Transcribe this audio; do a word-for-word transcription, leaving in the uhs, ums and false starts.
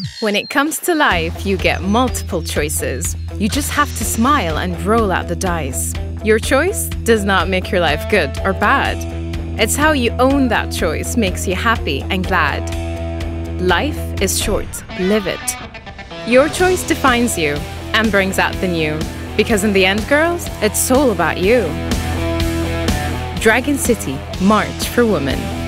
When it comes to life, you get multiple choices. You just have to smile and roll out the dice. Your choice does not make your life good or bad. It's how you own that choice makes you happy and glad. Life is short. Live it. Your choice defines you and brings out the new. Because in the end, girls, it's all about you. Dragon City, March for Women.